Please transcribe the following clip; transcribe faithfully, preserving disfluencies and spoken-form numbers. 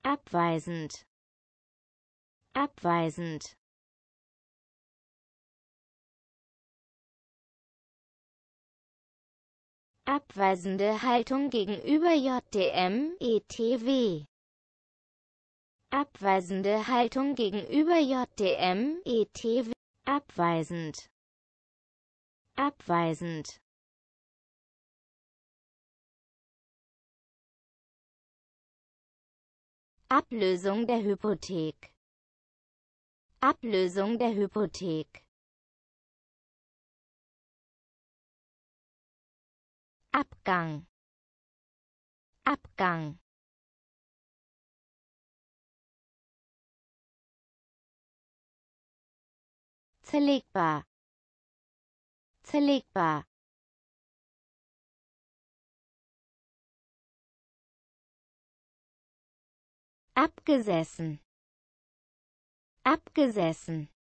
abweisend, abweisend, abweisende Haltung gegenüber J D M E T W, abweisende Haltung gegenüber J D M E T W, abweisend, abweisend, Ablösung der Hypothek, Ablösung der Hypothek, Abgang, Abgang, zerlegbar, zerlegbar, abgesessen, abgesessen,